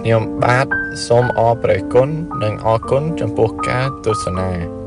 ខ្ញុំបាទសូមអរព្រគុណនិងអរគុណចំពោះការទស្សនា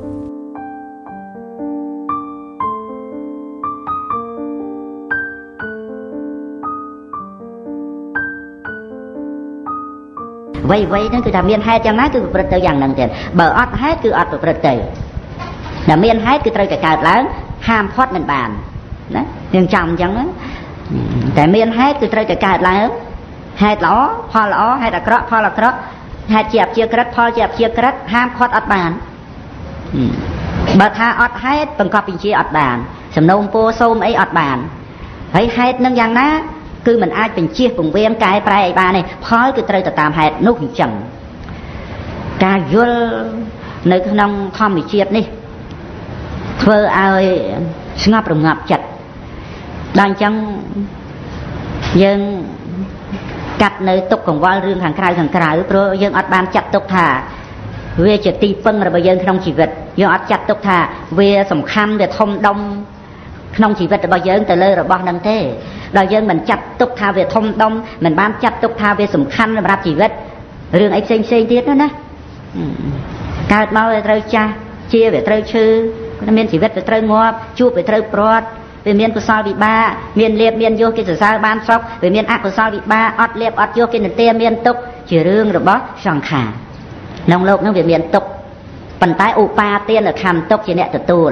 វ័យហ្នឹងគឺថាមានហេតុយ៉ាងណាគឺប្រព្រឹត្តទៅយ៉ាងហ្នឹងទៀតបើអត់ហេតុគឺអត់ប្រព្រឹត្តទៅតែមានហេតុគឺត្រូវតែកើតឡើងហាមផុតមិនបានណាយើងចាំអញ្ចឹងតែមានហេតុគឺត្រូវតែកើតឡើងហេតុល្អផលល្អហេតុអាក្រក់ផលអាក្រក់ហេតុជាអព្យាក្រឹតផលជាអព្យាក្រឹតហាមផុតអត់បានបើថាអត់ហេតុបង្កប់បញ្ជាអត់បានសំណូមពរសូមអីអត់បានហើយហេតុនឹងយ៉ាងណាគឺมันអាចបញ្ជាពង្រៀនកែប្រែឲ្យបានទេផលគឺត្រូវទៅតាមហេតុនោះអញ្ចឹងការយល់នៅក្នុងធម្មជាតិនេះធ្វើឲ្យស្ងប់រងាប់ចិត្តដល់អញ្ចឹងយើងកាត់នៅទុកកង្វល់រឿងខាងក្រៅព្រោះយើងអត់បានចាត់ទុកថាវាជាទីពឹងរបស់យើងក្នុងជីវិតយើងអត់ចាត់ទុកថាវាសំខាន់វាធំដុំក្នុងជីវិតរបស់យើងទៅលើរបស់នឹងទេដល់យើងមិនចាត់ទុកថាវាធំដុំមិនបានចាត់ទុកថាវាសំខាន់សម្រាប់ជីវិតរឿងអីផ្សេងទៀតណាកើតមកវាត្រូវចាស់ជាវាត្រូវឈឺមានជីវិតវាត្រូវងាប់ជួបវាត្រូវព្រាត់វាមានកុសលវិបាកមានលៀបមានយសគេសរសើរបានសុខវាមានអកុសលវិបាកអត់លៀបអត់យសគេនិទាមានទុក្ខជារឿងរបស់សង្ខារក្នុងโลกហ្នឹងវាមានទុក្ខប៉ុន្តែឧបាទានខណ្ឌទុក្ខជាអ្នកទទួល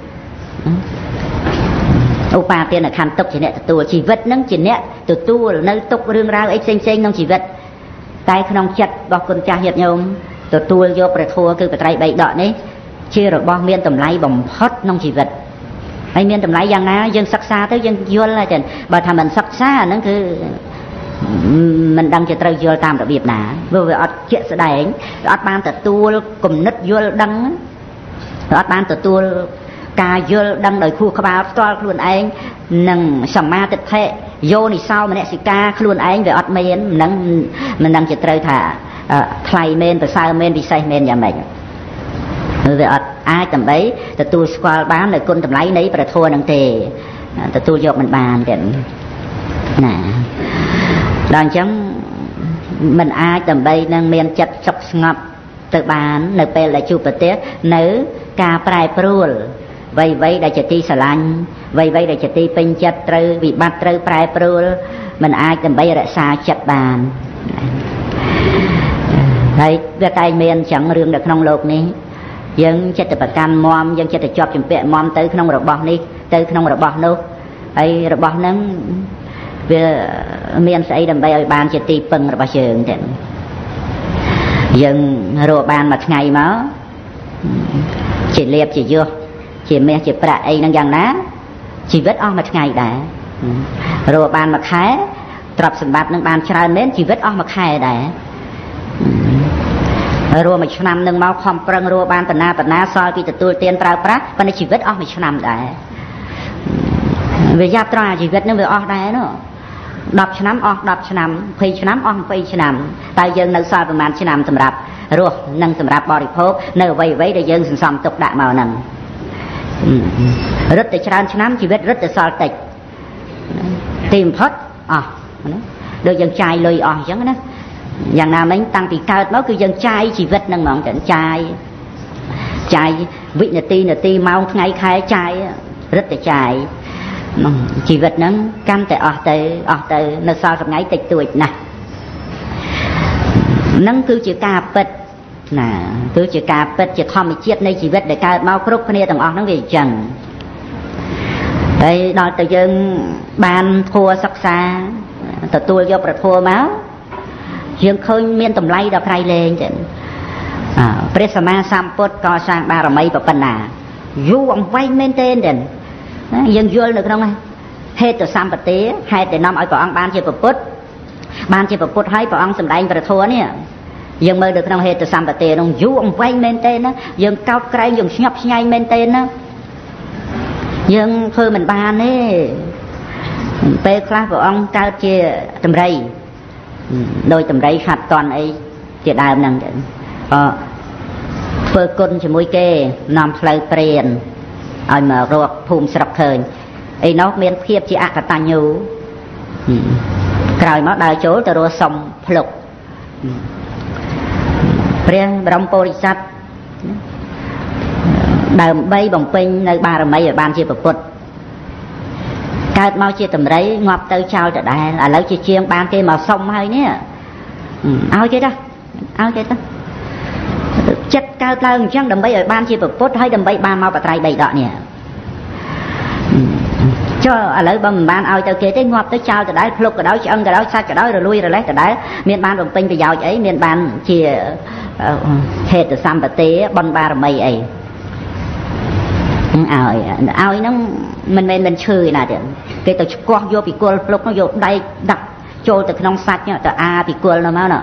ឧបាទានខណ្ឌទុក្ខជាអ្នកទទួលជីវិតហ្នឹងជាអ្នកទទួលនៅទុក្ខរឿងរ៉ាវអីផ្សេងក្នុងជីវិតតែក្នុងចិត្តរបស់គុណចាស់ញាតិញោមទទួលយកព្រះធម៌គឺបត្រៃបីដកនេះជារបស់មានតម្លៃបំផុតក្នុងជីវិតហើយមានតម្លៃយ៉ាងណាយើងសិក្សាទៅយើងយល់ហើយចឹងបើថាមិនសិក្សាហ្នឹងគឺមិនដឹងជាត្រូវយល់តាមរបៀបណាព្រោះវាអត់ជាក់ស្ដែងអត់បានទទួលគំនិតយល់ដឹងអត់បានទទួលការយល់ដឹងដោយខួរក្បាលផ្ទាល់ខ្លួនឯងនិងសមាទិដ្ឋិយោនិសោមនសិការខ្លួនឯងវាអត់មានមិនដឹងជាត្រូវថាថ្លៃមែនប្រសើរមែនពិសេសមែនយ៉ាងម៉េចវាអត់អាចដើម្បីទទួលស្គាល់បាននៅគុណតម្លៃនៃព្រះធម៌នឹងទេទទួលយកមិនបានទេណាដល់អញ្ចឹងមិនអាចដើម្បីនឹងមានចិត្តសុខស្ងប់ទៅបាននៅពេលដែលជួបប្រទះនៅការប្រែប្រួលវ័យដែលជាទីស្រឡាញ់វ័យដែលជាទីពេញចិត្តត្រូវវិបត្តិត្រូវប្រែប្រួលមិនអាចដើម្បីរក្សាចិត្តបានហើយវាតែមានអញ្ចឹងរឿងនៅក្នុងโลกនេះយើងចិត្តប្រកាន់មមយើងចិត្តជាប់ជំពាក់មមទៅក្នុងរបស់នេះទៅក្នុងរបស់នោះហើយរបស់ហ្នឹងវាមានស្អីដើម្បីឲ្យបានជាទីពឹងរបស់យើងទេយើងរកបានមួយថ្ងៃមកជាលៀបជាយសជាមាសជាប្រាក់អីហ្នឹងយ៉ាងណាជីវិតអស់មួយថ្ងៃដែររកបានមួយខែទ្រព្យសម្បត្តិនឹងបានច្រើនមែនជីវិតអស់មួយខែដែររួមមួយឆ្នាំនឹងមកខំប្រឹងរកបានបណ្ណាសល់ពីទទួលទានប្រើប្រាស់ប៉ុន្តែជីវិតអស់មួយឆ្នាំដែរវាយ៉ាប់ត្រង់អាជីវិតនឹងវាអស់ដែរនោះ10ឆ្នាំអស់10ឆ្នាំ20ឆ្នាំអស់20ឆ្នាំតែយើងនៅសល់ប្រហែលឆ្នាំសម្រាប់រស់និងសម្រាប់បរិភោគនៅអ្វីដែលយើងសន្សំទុកដាក់មកហ្នឹងរត់ទៅច្រើនឆ្នាំជីវិតរត់ទៅសល់តិចទីបំផុតអស់ដូចយើងចាយលុយអស់អញ្ចឹងណាយ៉ាងណាមិញតាំងពីកើតមកគឺយើងចាយជីវិតហ្នឹងហ្មងចាយវិនាទីម៉ោងថ្ងៃខែចាយរត់ទៅចាយជីវិតហ្នឹងកាន់តែអស់ទៅនៅសល់ថ្ងៃតិចតួចណាស់ហ្នឹងគឺជាការពិតណាគឺជាការពិតជាធម្មជាតិនៃជីវិតដែលកើតមកគ្រប់គ្នាទាំងអស់ហ្នឹងវាអញ្ចឹងហើយដល់ទៅយើងបានធម៌សិក្សាទទួលយកព្រះធម៌មកយើងឃើញមានតម្លៃដល់ក្រៃលែងទេព្រះសម្មាសម្ពុទ្ធក៏សាងបារមីប៉ុណ្ណាយូរអង្វែងមែនទេយើងយល់នៅក្នុងហេតុសម្បទាហេតុដែលនាំឲ្យព្រះអង្គបានជាពុទ្ធហើយព្រះអង្គសម្ដែងព្រះធម៌នេះយើងមើលនៅក្នុងហេតុសម្បទានោះយូរអង្វែងមែនទេណាយើងកោតក្រែងយើងស្ញប់ស្ញែងមែនទេណាយើងធ្វើមិនបានទេពេលខ្លះព្រះអង្គកើតជាតម្រៃដោយតម្រៃខាត់តន់អីជាដើមហ្នឹងធ្វើគុណជាមួយគេនាំផ្លូវព្រានឲ្យមករកភូមិស្រុកឃើញអីនោះមានភាពជាអកតញ្ញូក្រោយមកដើរចូលទៅរស់សុំភ្លុកព្រះបរមពុរិស័ទដើម្បីបំពេញនៅបារមីឲ្យបានជាពុទ្ធកើតមកជាតម្រៃងាប់ទៅចោលដដែលឥឡូវជាជាងបានគេមកសុំហើយនេះឲ្យគេទៅឲ្យគេទៅចិត្តកើតឡើងអញ្ចឹងដើម្បីឲ្យបានជាពុទ្ធហើយដើម្បីបានមកបត្រៃ3ដកនេះចុះឥឡូវបើមិនបានឲ្យទៅគេទេងាប់ទៅចោលដដែលភ្លុកក៏ដោយឆ្អឹងក៏ដោយសាច់ក៏ដោយរលួយរលេះដដែលមានបានបំពេញប្រយោជន៍អីមានបានជាហេតុសម្បទាបនបារមីអីឲ្យហ្នឹងមិនមែនមិនឈឺណាទេគេទៅឆ្កោះយកពីគល់ភ្លុកនោះយកដៃដាក់ចូលទៅក្នុងសាច់ទៅអាពីគល់នោះមកណា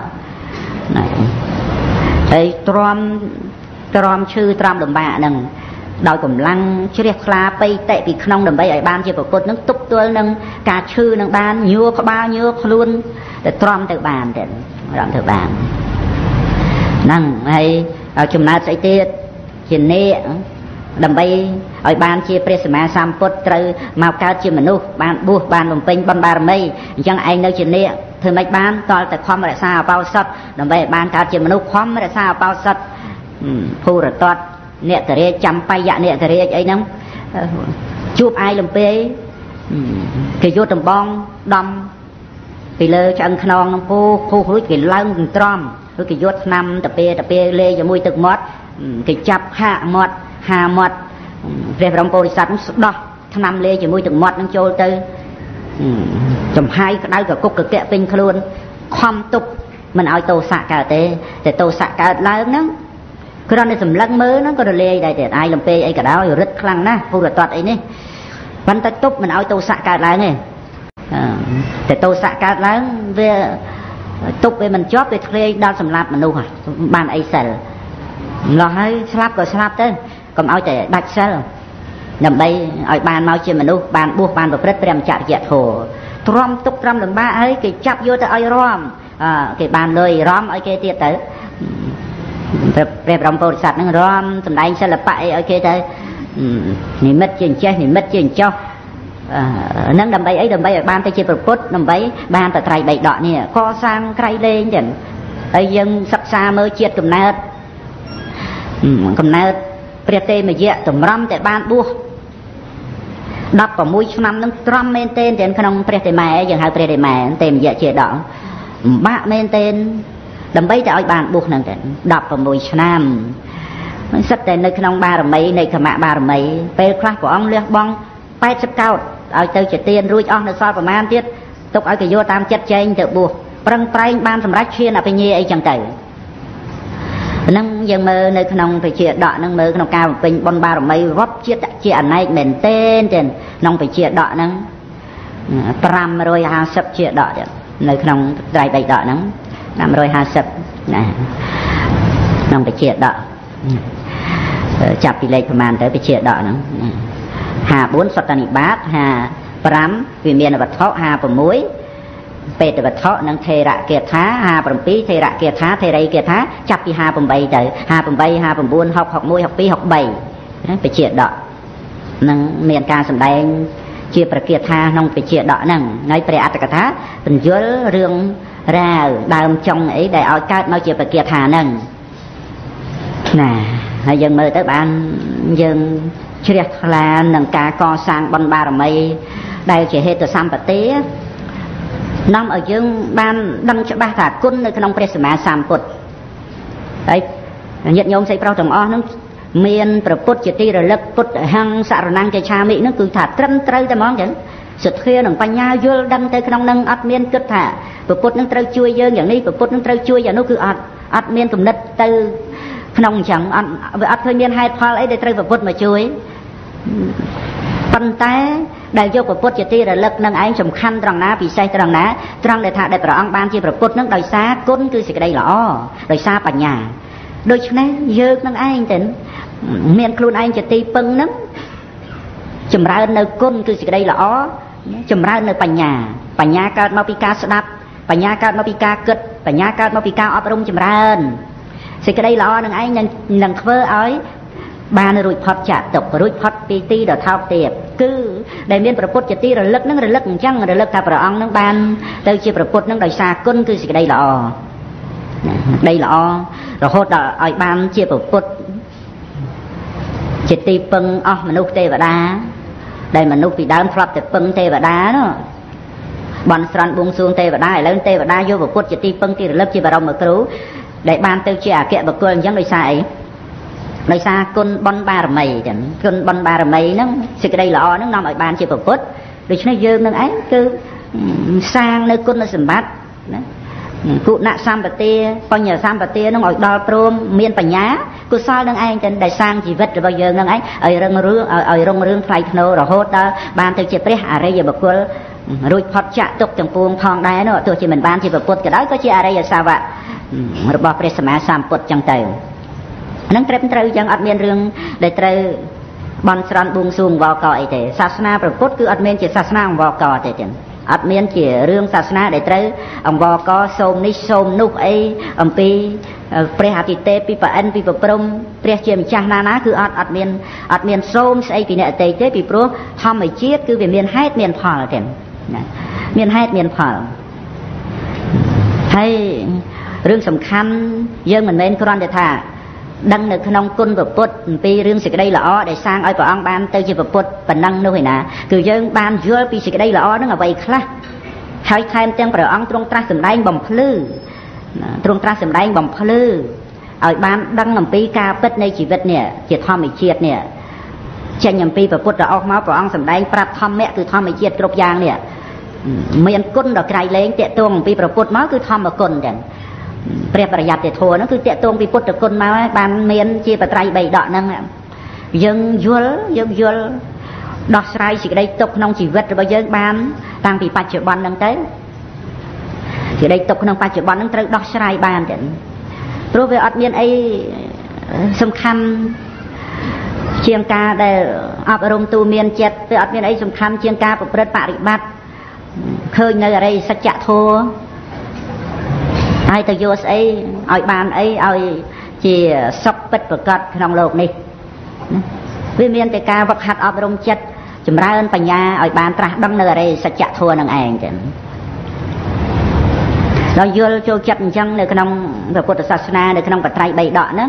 ហើយទ្រាំឈឺទ្រាំលំបាកហ្នឹងដោយកម្លាំងជ្រះថ្លាបៃតេពីក្នុងដើម្បីឲ្យបានជាពុទ្ធនឹងទប់ទល់នឹងការឈឺនឹងបានញួរក្បាលញួរខ្លួនតែទ្រាំទៅបានទេទ្រាំទៅបានហ្នឹងហើយចំណើតស្អីទៀតជានេកដើម្បីឲ្យបានជាព្រះសម្មាសម្ពុទ្ធត្រូវមកកើតជាមនុស្សបានបួសបានបំពេញបុណ្យបារមីអញ្ចឹងឯងនៅជានេកធ្វើម៉េចបានតលតែខំរក្សាអបោសុតដើម្បីឲ្យបានកើតជាមនុស្សខំរក្សាអបោសុតភូរតតអ្នកតរាជចាំបាយៈអ្នកតរាជអីហ្នឹងជួបអាយលំពេគេយកដំបងដំពីលើឆ្អឹងខ្នងនឹងពូរួចគេឡើងត្រំឬគេយកឆ្នាំតាពេលលេជាមួយទឹកមាត់គេចាប់ហាមាត់ព្រះបរមពុរិស័ទនឹងស្ដោះឆ្នាំលេជាមួយទឹកមាត់នឹងចូលទៅចំហាយក្តៅកគុកកកពេញខ្លួនខំទប់មិនឲ្យទោសៈកើតទេតែទោសៈកើតឡើងហ្នឹងគ្រាន់តែសម្លឹងមើលហ្នឹងក៏រលាយដែរទេអាយលំពេអីក៏ដោយរឹតខ្លាំងណាស់ពុរតតអីនេះប៉ុន្តែទប់មិនឲ្យទោសៈកើតឡើងទេតែទោសៈកើតឡើងវាទប់វាមិនជាប់វាធ្លាយដល់សម្លាប់មនុស្សបានអីសិលម្ល៉េះហើយស្លាប់ក៏ស្លាប់ទៅកុំឲ្យតែដាច់សិលដើម្បីឲ្យបានមកជាមនុស្សបានបួសបានប្រព្រឹត្តព្រះមច្ឆរិយធម៌ទ្រាំទុកទ្រាំលំបាកហើយគេចាប់យកទៅឲ្យរំគេបានលុយរំឲ្យគេទៀតទៅព្រះបរមពុរិស័ទហ្នឹងរំសម្ដែងសិល្បៈអីឲ្យគេទៅនិមិត្តជាអញ្ចេះនិមិត្តជាអញ្ចោះហ្នឹងដើម្បីអីដើម្បីឲ្យបានទៅជាប្រពុតដើម្បីបានបត្រៃ3ដកនេះកសាងក្រៃលែងចឹងហើយយើងសិក្សាមើលជាតិកំណើតព្រះទេមយៈតម្រំតែបានបួស16ឆ្នាំនឹងត្រំមែនទែនទាំងក្នុងព្រះទេម៉ែយើងហៅព្រះទេម៉ែទេមយៈជាដកបាក់មែនទែនដើម្បីតែឲ្យបានបួសហ្នឹងតែ16ឆ្នាំមិនសិតតែនៅក្នុងបារមីនៃខមៈបារមីពេលខ្លះព្រះអង្គលះបង់80កោដឲ្យទៅជាទានរួចអស់នៅសល់ប្រមាណទៀតទុកឲ្យគេយកតាមចិត្តចែងទៅបួសប្រឹងប្រែងបានសម្រេចឈានអភិញ្ញាអីចឹងទៅហ្នឹងយើងមើលនៅក្នុងពជាដកហ្នឹងមើលក្នុងការបំពេញបុណ្យបារមីរាប់ជាអនេកមែនទែនក្នុងពជាដកហ្នឹង550ជាដកទៀតនៅក្នុងត្រៃ3ដកហ្នឹង550ណាក្នុងពជាដកចាប់ពីលេខប្រមាណទៅពជាដកហ្នឹង54សតនិបាត55វិមានវត្ថុ56ពេតវត្ថុនិងថេរគាថា57ថេរគាថាថេរីគាថាចាប់ពី58ទៅ58 59 60 61 62 63បជាដកនឹងមានការសម្ដែងជាប្រគាថាក្នុងបជាដកហ្នឹងហើយព្រះអត្តកថាបញ្យលរឿងរាវដើមចុងអីដែលឲ្យកើតមកជាប្រគាថាហ្នឹងណាហើយយើងមើលទៅបានយើងជ្រះថ្លានឹងការកសាងបុណ្យបារមីដែលជាហេតុសម្បទានាំឲ្យយើងបានដឹងច្បាស់ថាគុណនៅក្នុងព្រះសម្មាសម្ពុទ្ធហើយញាតិញោមស្រីប្រុសទាំងអស់ហ្នឹងមានប្រពុតជាទីរលឹកពុទ្ធហង្សរណង្គឆាមិហ្នឹងគឺថាត្រឹមត្រូវតែហ្មងចឹងសទ្ធានិងបញ្ញាយល់ដឹងទៅក្នុងនឹងអត់មានគិតថាប្រពុតនឹងត្រូវជួយយើងយ៉ាងនេះប្រពុតនឹងត្រូវជួយយ៉ាងនោះគឺអត់មានគំនិតទៅក្នុងអញ្ចឹងអត់ឃើញមានហេតុផលអីដែលត្រូវប្រពុតមកជួយប៉ុន្តែដែលយកប្រពុតជាទីរលឹកនឹងឯងសំខាន់ត្រង់ណាពិសេសត្រង់ណាត្រង់ដែលថាដែលព្រះអង្គបានជាប្រពុតនឹងដោយសារគុណគឺសេចក្តីល្អដោយសារបញ្ញាដូច្នេះយើងនឹងឯងទៅមានខ្លួនឯងជាទីពឹងនឹងចម្រើននៅគុណគឺសេចក្តីល្អចម្រើននៅបញ្ញាកើតមកពីការស្ដាប់បញ្ញាកើតមកពីការគិតបញ្ញាកើតមកពីការអប់រំចម្រើនសេចក្តីល្អនឹងឯងនឹងធ្វើឲ្យបានរួចផុតចាកទុក្ខរួចផុតពីទីដ៏ថោកទាបគឺដែលមានប្រពុតជាទីរលឹកនឹងរលឹកអញ្ចឹងរលឹកថាព្រះអង្គនឹងបានទៅជាប្រពុតនឹងដោយសារគុណគឺសេចក្តីល្អ đây là rồi hốt ở ban chia bậc phút chỉ ti pưng mà nút tê và đá đây mà nút bị đá flop thì pưng tê và đá đó bọn sẵn buông xuống tê và đá lên tê và đá vô bậc phút chỉ ti pưng thì lớp chia vào đồng mà cứu để ban tiêu chia kẹo bậc côn giống đời sai đời xa côn bon ba mày côn bon ba mày nó sự cái đây là nó nằm ở ban chia bậc phút rồi nó dương nó ấy cứ sang nơi côn nó sầm bát cụ nạ sam bát tia con nhờ sam bát tia nó ngồi đo prom miên bả nhá cụ sao đang ai trên đại sang chỉ vật rồi bao giờ nó ấy ở rong rương phai thô rồi hốt đó ban từ chiếc à đây giờ bậc cô rồi phật chạ tục chẳng buông thong đá nó tôi chỉ mình ban chỉ bậc cô cái đó có chỉ à đây giờ sao vậy rồi bỏ presma sam bột chẳng tới nâng trem trâu chẳng ở miền rương để trâu bon sran buông xuồng vào cõi thế sasna bậc cô cứ ở miền chỉ sasna vào cõi thế ở miền chỉ rương sasna để trâu ông vào có xôm ní xôm nút ấy ông pi prehati pi pa an pi pa prom prehជាម្ចាស់ណាណាគឺអត់មានសូមស្អីពីអ្នកអតីតទេពីព្រោះធម្មជាតិគឺវាមានហេតុមានផលទេមានហេតុមានផលហើយរឿងសំខាន់យើងមិនមែនគ្រាន់តែថាដឹងនៅក្នុងគុណពុទ្ធអំពីរឿងសេចក្តីល្អដែលសាងឲ្យព្រះអង្គបានទៅជាពុទ្ធប៉ុណ្ណឹងនោះឯណាគឺយើងបានយល់ពីសេចក្តីល្អនឹងអ្វីខ្លះហើយថែមទាំងព្រះអង្គទ្រង់ត្រាស់សម្ដែងបំភ្លឺទ្រង់ត្រាស់សម្ដែងបំភ្លឺឲ្យបានដឹងអំពីការពិតនៃជីវិតនេះជាធម្មជាតិនេះចេញអំពីព្រះពុទ្ធអង្គមកព្រះអង្គសម្ដែងប្រាប់ធម្មៈគឺធម្មជាតិគ្រប់យ៉ាងនេះមានគុណដល់ក្រៃលែងតេតួងអំពីព្រះពុទ្ធមកគឺធម្មគុណទាំងព្រះប្រយ័ត្នធម៌ហ្នឹងគឺតេតួងពីពុទ្ធគុណមកបានមានជាបត្រៃ3ដកហ្នឹងយើងយល់ដោះស្រាយសេចក្តីទុក្ខក្នុងជីវិតរបស់យើងបានតាំងពីបច្ចុប្បន្នហ្នឹងទៅសេចក្តីទុក្ខក្នុងបច្ចុប្បន្នហ្នឹងត្រូវដោះស្រាយបានទេព្រោះវាអត់មានអីសំខាន់ជាងការដែលអប់រំទូមានចិត្តវាអត់មានអីសំខាន់ជាងការប្រព្រឹត្តបរិបត្តិឃើញនៅអរិយសច្ចធម៌ហើយទៅយកស្អីឲ្យបានអីឲ្យជាសុខពិតប្រកបក្នុងលោកនេះវាមានតែការវឹកហាត់អប់រំចិត្តចម្រើនបញ្ញាឲ្យបានត្រាស់ដឹងនៅអរិយសច្ចធម៌នឹងឯងទេដល់យល់ចូលចិត្តអញ្ចឹងនៅក្នុងព្រះពុទ្ធសាសនានៅក្នុងបត្រៃ3ដកហ្នឹង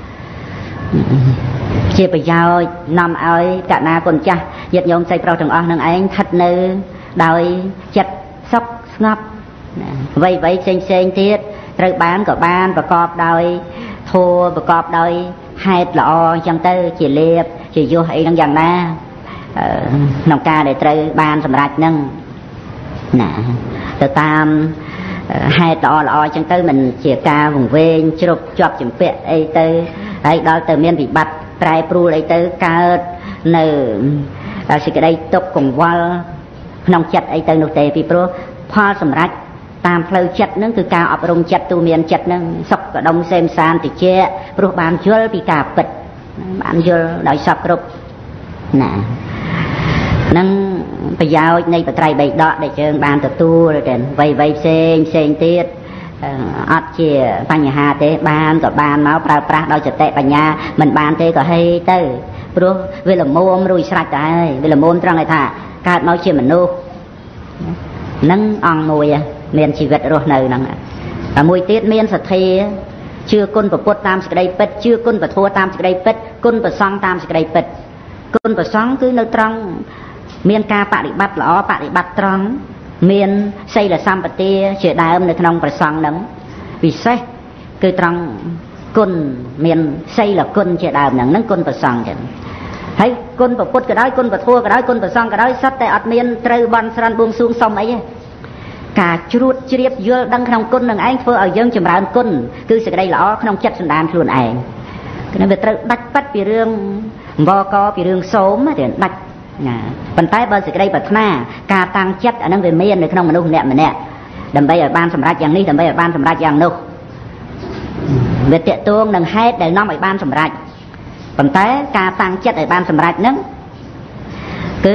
ជាប្រយោជន៍នាំឲ្យកណ្ណាគុណចាស់ញាតិញោមស្រីប្រុសទាំងអស់នឹងឯងស្ថិតនៅដោយចិត្តសុខស្ងប់អ្វីផ្សេងទៀតត្រូវបានក៏បានប្រកបដោយធម៌ប្រកបដោយហេតុល្អអញ្ចឹងទៅជាលៀបជាយុះអីហ្នឹងយ៉ាងណាក្នុងការដែលត្រូវបានសម្រេចហ្នឹងណាទៅតាមហេតុល្អអញ្ចឹងទៅមិនជាការវង្វេងជ្រុបជាប់ជំពាក់អីទៅហើយដល់ទៅមានវិបត្តិប្រែប្រួលអីទៅកើតនៅសេចក្តីទុក្ខកង្វល់ក្នុងចិត្តអីទៅនោះទេពីព្រោះផលសម្រេចតាមផ្លូវចិត្តហ្នឹងគឺការអប់រំចិត្តទូមានចិត្តហ្នឹងសុខកដុំសេមសានតិចព្រោះបានយល់ពីការពិតបានយល់ដោយសពគ្រប់ណានឹងប្រយោជន៍នៃបត្រៃ3ដកដែលយើងបានទទួលទៅវ័យផ្សេងទៀតអត់ជាបញ្ហាទេបានក៏បានមកប្រើប្រាស់ដោយសតិបញ្ញាមិនបានទេក៏ហីទៅព្រោះវាល្មមរួចស្រេចទៅហើយវាល្មមត្រង់ឲ្យថាកើតមកជាមនុស្សនឹងអង្គមួយមានជីវិតរស់នៅហ្នឹងតែមួយទៀតមានសទ្ធាជឿគុណព្រះពុទ្ធតាមសេចក្តីពិតជឿគុណព្រះធម៌តាមសេចក្តីពិតគុណព្រះសង្ឃតាមសេចក្តីពិតគុណព្រះសង្ឃគឺនៅត្រង់មានការបដិបត្តិល្អបដិបត្តិត្រង់មានសីលសម្បទាជាដើមនៅក្នុងព្រះសង្ឃហ្នឹងពិសេសគឺត្រង់គុណមានសីលគុណជាដើមហ្នឹងគុណព្រះសង្ឃចឹងហើយគុណព្រះពុទ្ធក៏ដោយគុណព្រះធម៌ក៏ដោយគុណព្រះសង្ឃក៏ដោយសិតតែអត់មានត្រូវបន់ស្រន់បួងសួងសុំអីទេការជ្រួតជ្រាបយល់ដឹងក្នុងគុណនឹងឯងធ្វើឲ្យយើងចម្រើនគុណគឺសេចក្តីល្អក្នុងចិត្តសន្តានខ្លួនឯងគឺវាត្រូវដាច់ប៉ាត់ពីរឿងអង្វរកពីរឿងសូមទេដាច់ណាប៉ុន្តែបើសេចក្តីប្រាថ្នាការតាំងចិត្តអានឹងវាមាននៅក្នុងមនុស្សម្នាក់ដើម្បីឲ្យបានសម្រេចយ៉ាងនេះដើម្បីឲ្យបានសម្រេចយ៉ាងនោះវាតេតួងនឹងហេតុដែលនាំឲ្យបានសម្រេចប៉ុន្តែការតាំងចិត្តឲ្យបានសម្រេចហ្នឹងគឺ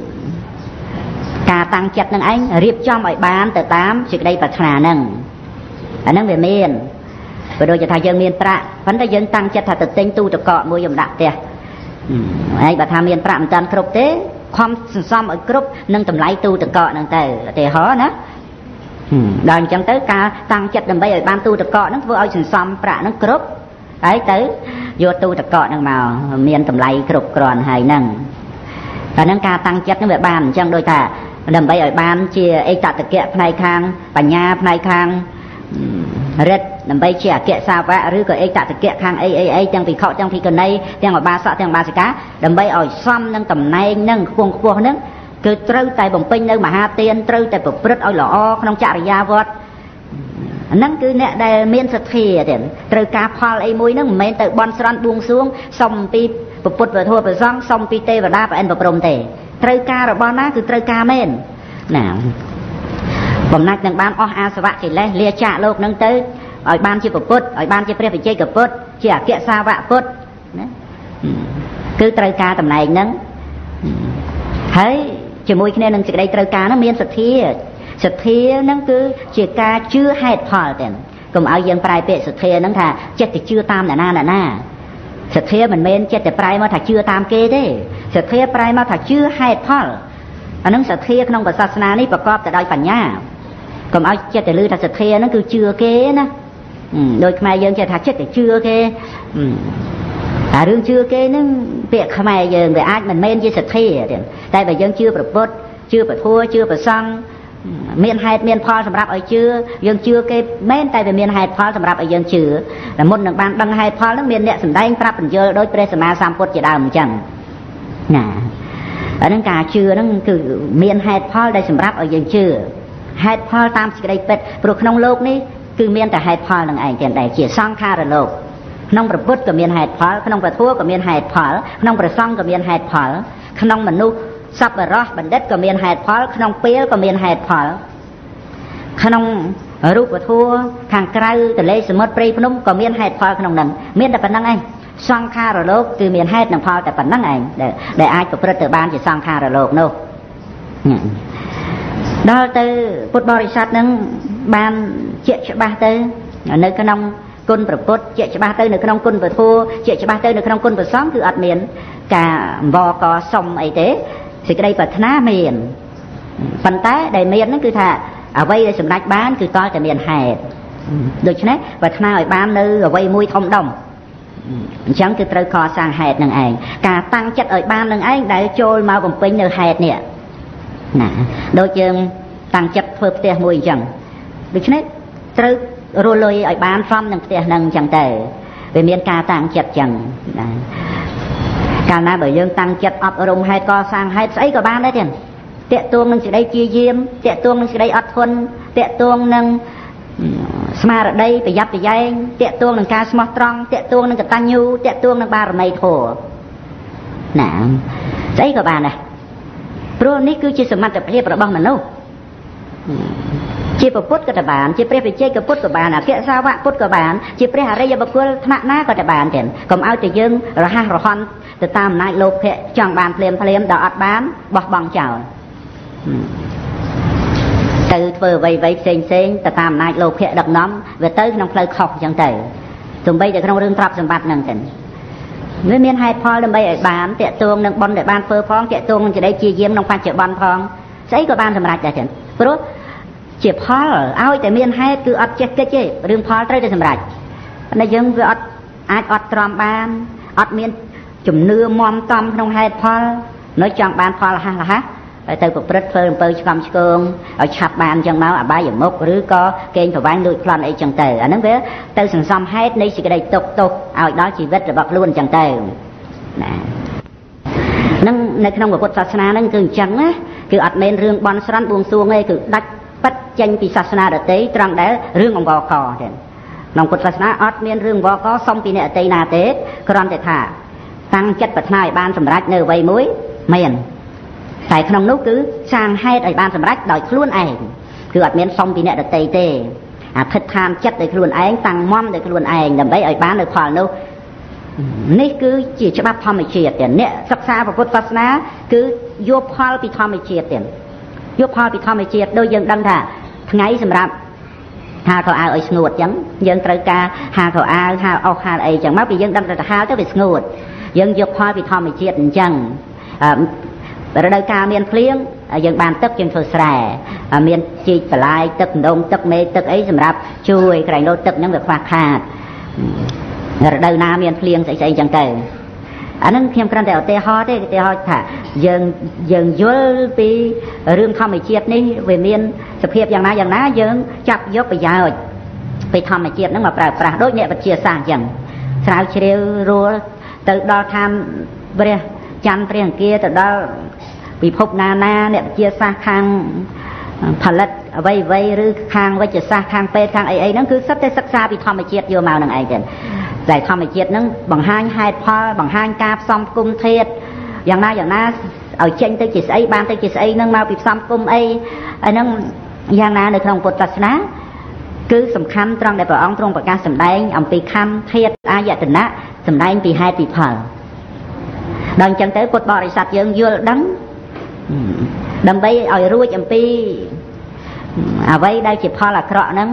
ការតាំងចិត្តនឹងឯងរៀបចំឲ្យបានទៅតាមសេចក្តីប្រាថ្នាហ្នឹងអាហ្នឹងវាមានបើដូចថាយើងមានប្រាក់ប៉ុន្តែយើងតាំងចិត្តថាទៅទិញទូទឹកកកមួយយកដាក់ផ្ទះហើយបើថាមានប្រាក់មិនតាន់គ្រប់ទេខំសន្សំឲ្យគ្រប់នឹងតម្លៃទូទឹកកកហ្នឹងទៅឧទាហរណ៍ណាដល់អញ្ចឹងទៅការតាំងចិត្តដើម្បីឲ្យបានទូតកកហ្នឹងធ្វើឲ្យសន្សំប្រាក់ហ្នឹងគ្រប់ហើយទៅយកទូតកកហ្នឹងមកមានតម្លៃគ្រប់គ្រាន់ហើយហ្នឹងតែហ្នឹងការតាំងចិត្តហ្នឹងវាបានអញ្ចឹងដូចថាដើម្បីឲ្យបានជាឯកតកៈផ្នែកខាងបញ្ញាផ្នែកខាងរិទ្ធដើម្បីជាអគ្គសាវកឬក៏ឯកតកៈខាងអីទាំងភិក្ខុទាំងភិក្ខុនីទាំងឧបាសកទាំងឧបាសិកាដើម្បីឲ្យសមនឹងតំណែងនឹងខ្ពង់ខ្ពស់ហ្នឹងគឺត្រូវតែបំពេញនៅមហាទានត្រូវតែប្រព្រឹត្តឲ្យល្អក្នុងចរិយាវត្តហ្នឹងគឺអ្នកដែលមានសទ្ធាទៀតត្រូវការផលអីមួយហ្នឹងមិនមែនទៅបន់ស្រន់បួងសួងសុំពីពុទ្ធវធម៌ប្រសង្ឃសុំពីទេវតាប្រអិនប្រព្រំទេត្រូវការរបស់ណាគឺត្រូវការមែនណាបំណាច់នឹងបានអស់អាសវៈកិលេសលាចាកលោកនឹងទៅឲ្យបានជាពុទ្ធឲ្យបានជាព្រះវិជ័យកពុទ្ធជាអគ្គសាវកពុទ្ធណាគឺត្រូវការតំណែងហ្នឹងហើយជាមួយគ្នានឹងសេចក្តីត្រូវការហ្នឹងមានសទ្ធាហ្នឹងគឺជាការជឿហេតុផលទេកុំឲ្យយើងប្រែពាក្យសទ្ធាហ្នឹងថាចិត្តទៅជឿតាមអ្នកណាសទ្ធាមិនមែនចិត្តតែប្រែមកថាជឿតាមគេទេសទ្ធាប្រែមកថាជឿហេតុផលអាហ្នឹងសទ្ធាក្នុងសាសនានេះប្រកបទៅដោយបញ្ញាកុំឲ្យចិត្តទៅលឺថាសទ្ធាហ្នឹងគឺជឿគេណាដោយខ្មែរយើងចេះថាចិត្តទៅជឿគេតែរឿងជឿគេហ្នឹងពាក្យខ្មែរយើងវាអាចមិនមែនជាសទ្ធាទេតែបើយើងជឿព្រះពុទ្ធជឿព្រះធម៌ជឿព្រះសង្ឃមានហេតុមានផលសម្រាប់ឲ្យជឿយើងជឿគេមែនតែវាមានហេតុផលសម្រាប់ឲ្យយើងជឿតែមុននឹងបានដឹងហេតុផលហ្នឹងមានអ្នកសម្ដែងប្រាប់បញ្យល់ដោយព្រះសម្មាសម្ពុទ្ធជាដើមអញ្ចឹងណាអាហ្នឹងការជឿហ្នឹងគឺមានហេតុផលដែលសម្រាប់ឲ្យយើងជឿហេតុផលតាមសេចក្តីពិតព្រោះក្នុងโลกនេះគឺមានតែហេតុផលនឹងឯងទាំងដែរជាសង្ខារលោកក្នុងព្រះពុទ្ធក៏មានហេតុផលក្នុងព្រះធម៌ក៏មានហេតុផលក្នុងព្រះសង្ឃក៏មានហេតុផលក្នុងមនុស្សសប្បុរសបណ្ឌិតក៏មានហេតុផលក្នុងពេលក៏មានហេតុផលក្នុងរូបធម៌ខាងក្រៅទន្លេសមុទ្រព្រៃភ្នំក៏មានហេតុផលក្នុងហ្នឹងមានតែប៉ុណ្្នឹងឯងសង្ខារលោកគឺមានហេតុនិងផលតែប៉ុណ្្នឹងឯងដែលអាចប្រព្រឹត្តទៅបានជាសង្ខារលោកនោះដល់ទៅពុទ្ធបរិស័ទហ្នឹងបានជាក់ច្បាស់ទៅនៅក្នុងគុណព្រះពុទ្ធជាក់ច្បាស់ទៅនៅក្នុងគុណព្រះធម៌ជាក់ច្បាស់ទៅនៅក្នុងគុណព្រះសង្ឃគឺអត់មានការអង្វរកសុំអីទេសេចក្តីប្រាថ្នាមានប៉ុន្តែដែលមានហ្នឹងគឺថាអ្វីដែលសម្រេចបានគឺតើតែមានហេតុដូច្នេះប្រាថ្នាឲ្យបាននៅអ្វីមួយធំដុំអញ្ចឹងគឺត្រូវកសាងហេតុនឹងឯងការតាំងចិត្តឲ្យបាននឹងឯងដែលចូលមកបំពេញនៅហេតុនេះណាដូចយើងតាំងចិត្តធ្វើផ្ទះមួយអញ្ចឹងដូច្នេះត្រូវរលុយឲ្យបានសមនឹងផ្ទះនឹងអញ្ចឹងទៅវាមានការតាំងចិត្តអញ្ចឹងណាកាលណាបើយើងតាំងចិត្តអប់រំហេតុកសាងហេតុស្អីក៏បានដែរតាក់ទងនឹងសេចក្តីជាយាមតាក់ទងនឹងសេចក្តីអត់ធន់តាក់ទងនឹងស្មារតីប្រយ័ត្នប្រយែងតាក់ទងនឹងការស្មោះត្រង់តាក់ទងនឹងកតញ្ញូតាក់ទងនឹងបារមីធម៌ណាស្អីក៏បានដែរព្រោះនេះគឺជាសមត្ថភាពរបស់មនុស្សជាពុទ្ធក៏ទៅបានជាព្រះវិជ័យកពុទ្ធក៏បានអគ្គសាវកពុទ្ធក៏បានជាព្រះអរិយបុគ្គលថ្នាក់ណាក៏ទៅបានទៀតកុំឲ្យតែយើងរហ័សរហន់ទៅតាមអំណាចលោភៈចង់បានភ្លាមដល់អត់បានបោះបង់ចោលទៅធ្វើអ្វីផ្សេងទៅតាមអំណាចលោភៈដឹកនាំវាទៅក្នុងផ្លូវខុសអញ្ចឹងទៅទោះបីតែក្នុងរឿងទ្រព្យសម្បត្តិហ្នឹងទៅវាមានហេតុផលដើម្បីឲ្យបានតាក់ទងនឹងបុណ្យដែលបានធ្វើផងតាក់ទងនឹងសេចក្តីជាយាមក្នុងបច្ចុប្បន្នផងស្អីក៏បានសម្រេចដែរចឹងព្រោះជាផលឲ្យតែមានហេតុគឺអត់ចេះកិច្ចទេរឿងផលត្រូវតែសម្រេចតែយើងវាអត់អាចអត់ទ្រាំបានអត់មានជំនឿមមតំក្នុងហេតុផលនៅចង់បានផលលះហើយទៅប្រព្រឹត្តធ្វើអំពើឆ្កំឆ្គងឲ្យឆាប់បានចឹងមកអបាយមុខឬក៏កេងប្រវ័ញ្ចលួចប្លន់អីចឹងទៅអាហ្នឹងវាទៅសន្សំហេតុនៃសេចក្តីទុក្ខឲ្យដល់ជីវិតរបស់ខ្លួនចឹងទៅណានឹងនៅក្នុងពុទ្ធសាសនាហ្នឹងគឺអញ្ចឹងណាគឺអត់មែនរឿងបន់ស្រន់បួងសួងទេគឺដាច់ប៉ិតចេញពីសាសនាដទៃត្រង់ដែលរឿងអង្វរកទេក្នុងពុទ្ធសាសនាអត់មានរឿងអង្វរកសុំពីអ្នកដទៃណាទេគ្រាន់តែថាតាំងចិត្តប្រាថ្នាឲ្យបានសម្រេចនៅអ្វីមួយមានតែក្នុងនោះគឺសាងហេតុឲ្យបានសម្រេចដោយខ្លួនឯងគឺអត់មានសុំពីអ្នកដទៃទេអធិដ្ឋានចិត្តដោយខ្លួនឯងតាំងមមដោយខ្លួនឯងដើម្បីឲ្យបាននៅផលនោះនេះគឺជាច្បាប់ធម្មជាតិទេអ្នកសិក្សាពុទ្ធសាសនាគឺយកផលពីធម្មជាតិទេយកផលពីធម្មជាតិដូចយើងដឹងថាថ្ងៃសម្រាប់ហាលខោអាវឲ្យស្ងួតអញ្ចឹងយើងត្រូវការហាលខោអាវហាលអុសហាលអីអញ្ចឹងមកពីយើងដឹងថាហាលទៅវាស្ងួតយើងយកផលពីធម្មជាតិអញ្ចឹង rồi đời ca miền phliêng dân bàn tức dân phơi sài miền chi phải lại tức đông tức mê tức ấy sầm rạp chui cái lô tức những việc khoa khát rồi đời na miền phliêng sẽ chẳng kể anh ấy thêm cái đèo tê ho thả dân dối pi rương thom bị chiết ní về miền sập hiệpอย่างná dân chặt dốc bây giờไปทำให้เจี๊ยบนั่งมาปราโดยเนี่ยปัจเจียสร้างอย่างสาวเชียวรัวtừ đó tham về chăn tiền kia từ đó bị phúc naเนี่ยปัจเจียสร้างข้างผลิตไว้หรือข้างไว้จะสร้างข้างเป็ดข้างไอ้นั่นคือสัตย์ศึกษาไปทำให้เจี๊ยบโยมาหนังไอ้เด่นแต่ทำให้เจี๊ยบนั่งบังห้างให้พ่อบังห้างกาบซ้อมกุมเทศอย่างน่าเอาเชงtới chỉ ấy ban tới chỉ ấyนั่งมาbịซ้อมกุมไอ้นั่งอย่างน่าในทางพุทธศาสนาcứสำคัญตรงในพระองค์ทรงประกาศสำแดงอำปีคำเทศอายตนะสำแดงปีให้ปีเผาดังจังเต๋อพุทธบริษัทยังยืดดังไปเอารู้อำปีเอาไว้ได้จีบพอละเคราะห์นั้น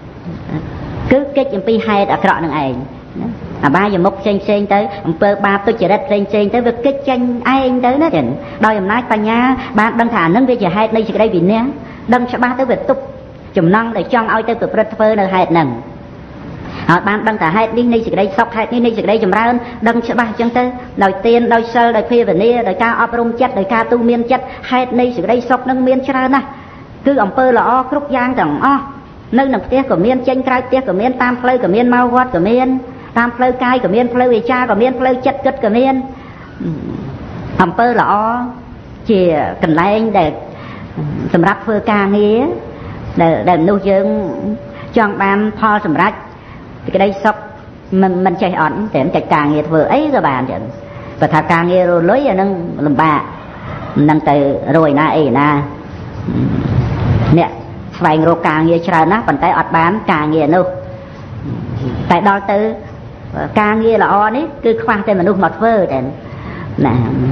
cứ cáiอำปีให้ละเคราะห์นั่นเองบ้าอย่ามุกเชงtớiอำเภอบาตุจะได้เชงtới việc cái tranh ai tới đó thì đòiอำนาจปัญญาบ้านดังฐานนั้นก็จะให้ในสิ่งใดวินเนี้ยดังชาวบ้านtới việc tụcจุ่มนั่งđể choเอาtới việcประเทศในเหตุหนึ่งบ้านดังแต่เหตุนี้ในสิ่งใดซอกเหตุนี้ในสิ่งใดจุ่มร้านดังชาวบ้านจังtớiโดยเตียนโดยเซลโดยเพลแบบนี้โดยการอบรมจัดโดยการtu miênจัดเหตุในสิ่งใดซอกนั่งเมียนชรานะคืออำเภอละอ้อครุกยางต่างอ้อนั่งหนังเตี้ยกับเมียนเจงไกรเตี้ยกับเมียนตามเพลกับเมียนมาวัดกับเมียนตามเพลกายกับเมียนเพลวิชากับเมียนเพลจัดกึศกับเมียนอำเภอละอ้อเจี๋ยกันแรงเด็กสำหรับเพื่อการนี้để nuôi dưỡng cho bạn pho sầm rách thì cái đây sốc mình chạy ổn để chạy càng nghe vừa ấy các bạn và thà càng nghe rồi lấy nâng làm bà nâng từ rồi na ấy na nè vài rồi càng nghe chờ nó còn tay ọt bán càng nghe đâu tại đó từ càng nghe là on ấy cứ khoa tên mình nuôi mặt vơ để nè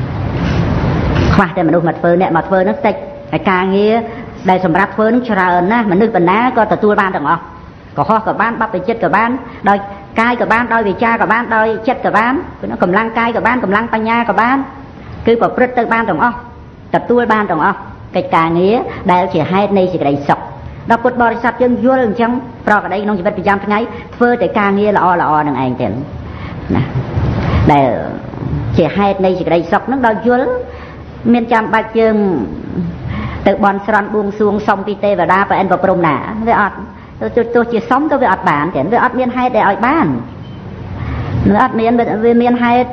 khoa tên mình nuôi mặt vơ nè mặt vơ nó tịch càng nghe đại sầm rạp phơi nước trà na mình nước bần ná có tờ tua ban được không? Có ho cả ban bắp về chết cả ban, đôi cai cả ban, đôi về cha cả ban, đôi chết cả ban, nó cầm lăng cai cả ban, cầm lăng panya cả ban, cứ có prất tới ban được không? Tờ tua ban được không? Cái càng nghĩa đại chỉ hai này chỉ cái đầy sọc, đọc cột bò sạch chân vua lên chân, pro cái đây nó chỉ biết jam thế này, phơi cái càng nghĩa là o đừng anh tiền, nè, đại chỉ hai này chỉ cái đầy sọc nó đôi vua, miền Nam Bắc Dương từ bọn sron buông xuông xong pt và đa và anh vào prom nã với ọt tôi chỉ sống tôi với ọt bản thì với ọt miền hai để ọt bán với ọt miền với miền hai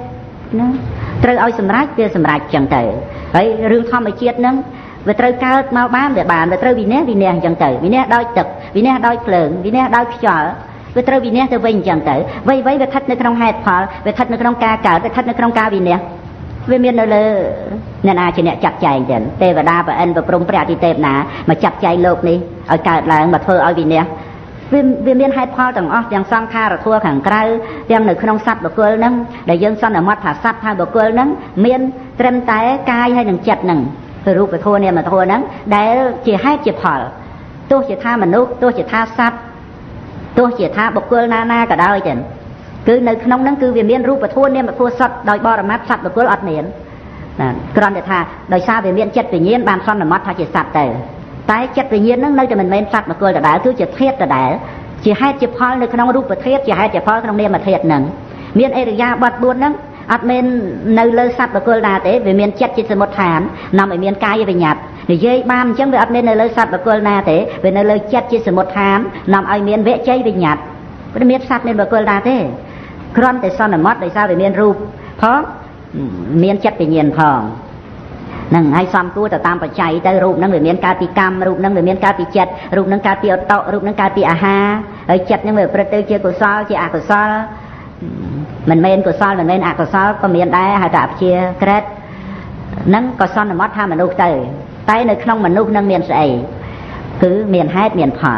trời ơi sầm rách chẳng tử ấy rương thom ở chiết nâng về trời cao mau bán để bàn về trời vì nè chẳng tử vì nè đôi tực vì nè đôi phượng vì nè đôi chợ về trời vì nè tôi vinh chẳng tử vây về thắt nơi trong hai phở về thắt nơi trong ca cỡ về thắt nơi trong ca vì nè về miền nơi lơ nên ai chỉ nè chặt chạy chẳng tê và đa và anh và prom prẹ thì tê nã mà chặt chạy lột đi ở cả là mà thơ ở vì nè về miền hai phò tầng ó đang sang kha rồi thua thằng cây đang nơi không sắt bậc cơ nâng để dân son ở mắt thả sắt hai bậc cơ nâng miền trem té cai hay đừng chặt nâng từ lúc về thua nè mà thua nâng để chỉ hai chỉ phò tôi chỉ tha mà nước tôi chỉ tha sắt tôi chỉ tha bậc cơ na cả đôi chẳng cứ nơi không nâng cứ về miền rúp và thua nè mà thua sắt đòi bò là mát sắt bậc cơ ọt miền còn để tha đòi xa về miền chất tự nhiên bàn son ở mắt tha chỉ sắt tề tái chất tự nhiên nơi cho mình men sắt mà cười cả đá cứ chỉ thiết cả đá chỉ hai chỉ phơi nơi không rúp và thiết chỉ hai chỉ phơi không nè mà thiết nâng miền area bật buồn nâng ọt miền nơi lơ sắt mà cười đá thế về miền chất chỉ một tháng nằm ở miền cai về nhạt để dây bám chẳng về ọt miền nơi lơ sắt mà cười đá thế về nơi lơ chất chỉ một tháng nằm ở miền vẽ cháy về nhạt cái miền sắt nên mà cười đá thế còn để son ở mắt để sao về miền rúp phó miền chất tự nhiên phòng nâng hai xăm cua từ tam và chạy tới rụp nâng về miền ca pi cam rụp nâng về miền ca pi chật rụp nâng ca pi tọ rụp nâng ca pi aha ở chật nhưng vềประตูchia của sao chia của sao mình men của sao mình men của sao có miền đá hai đạp chia kret nâng có son là mót tham mình nuốt tới tay nơi không mình nuốt nâng miền sậy cứ miền hai miền phở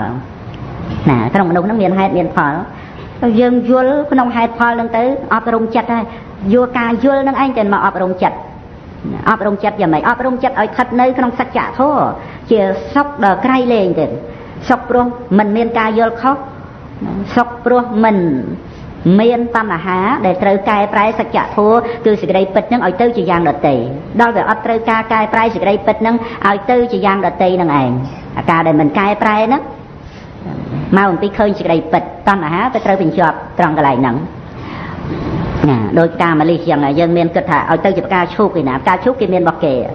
nè không mình nuốt nâng miền hai miền phở dương vua không hai phở nâng tới ọp rung chật hay vua ca vua nâng anh trên mà ọp rung chật ọp rung chật giờ mày ọp rung chật ở thật nơi không sạch chả thôi chỉ sốc đờ cay lên thì sốc pro mình miền ca vua khóc sốc pro mình miên tâm là há để trừ cai prai sạch chạ thua từ sự đây bịch nâng ở tư chỉ giang đợt tì đó về ấp trừ cai prai sự đây bịch nâng ở tư chỉ giang đợt tì nâng ảnh cả để mình cai prai đó mau một tí khơi sự đây bịch tâm là há để trừ bình chọp trong cái lại nâng đôi ca mà li rằng là dân miền cực thả ở tư chụp ca chúc thì nào ca chúc cái miền bọc kề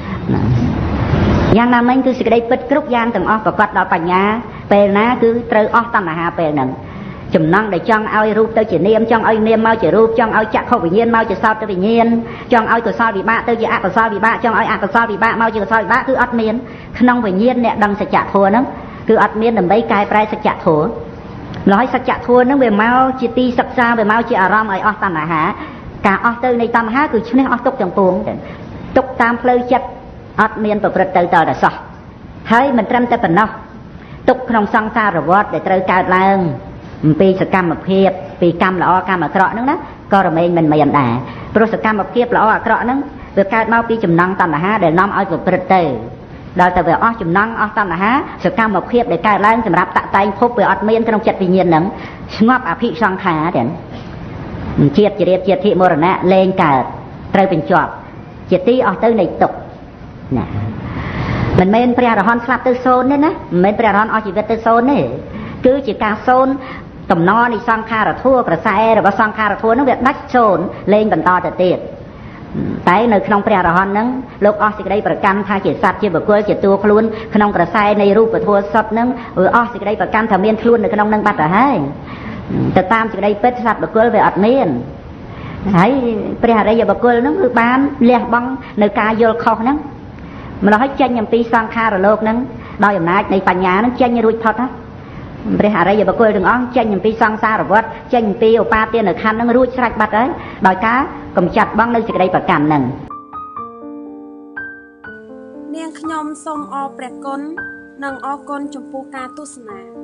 giang nam anh cứ sự đây bịch cướp giang từng off và quạt đó bành nhá về ná cứ trừ off tâm là há về nâng chùm năng để chọn ao rụp tới chỉ niêm chọn ao niêm mau chỉ rụp chọn ao chặt không bị nhiên mau chỉ sao tới bị nhiên chọn ao từ sao bị bạ tới chỉ ác từ sao bị bạ chọn ao từ sao bị bạ mau chỉ từ sao bị bạ cứ ắt miên không bị nhiên nè đằng sạch chặt thua nó cứ ắt miên đầm bay cài prai sạch chặt thua nói sạch chặt thua nó về mau chỉ ti sạch xa về mau chỉ ở ram ở tam là há cả ở từ này tam há cứ chứ này ở tục chẳng buồn tục tam phơi chặt ắt miên từ từ từ là sao thấy mình trăm tới phần nào tục không sang xa rồi vót để tới cài langปีสกรรมเพียบปีกรรมละอกรรมเคราะห์นั่งนะก็เราไม่มันไม่ยันได้โปรสกรรมเพียบละอเคราะห์นั่งเกิดการมาปีจุ่มนังตันละฮะเดี๋ยวน้อมเอาไปประเตยเราแต่เวลาจุ่มนังเอาตันละฮะสกรรมเพียบเดี๋ยวการล้างสำหรับตะไตพบเวลาเมียนขนมจัดปีเย็นนั่งงอบอภิสังขาเดี๋ยวเจียดเจียดที่มรณะเลงเกิดเตยเป็นจอบเจียดที่เอาเตยในตกนะมันไม่เป็นปริยาหอนสลับเตยโซนเนี่ยนะไม่ปริยาหอนเอาชีวิตเตยโซนเนี่ยคือจีการโซนตำนอนี่สังขารทั่วกระแสหรือว่าสังขารทั่วนั่นเวียดดัชโซนเล่งกันต่อแต่เตียดแต่ในขนมเปรียรหอนนั้นโลกออสิกได้ประกันทางจิตสัตว์จิตบุคคลจิตตัวคลุนขนมกระแสในรูปทั่วสดนั้นออสิกได้ประกันทำเมียนคลุนในขนมนั่งบัดแต่ให้แต่ตามสิกได้เป็ดสัตว์บุคคลไปอัดเมียนให้เปรียรบุคคลนั้นคือบ้านเลี้ยบังในกายโยลคอนั้นมันเราให้เจนอย่างปีสังขารโลกนั้นโดยอำนาจในปัญญานั้นเจนยังรู้พอนะบริหารอะไรอย่าบอกเลยถึงอ๋อเจนอย่างปีสังสารวัฏเจนอย่างปีอุปาเตียนหรือคันนั่งรู้ชัดบัดเลยโดยการกำจัดบ้างในสิ่งใดประการหนึ่งเนียงขยมทรงออแปรกลนังออกลจมพูกาตุสนา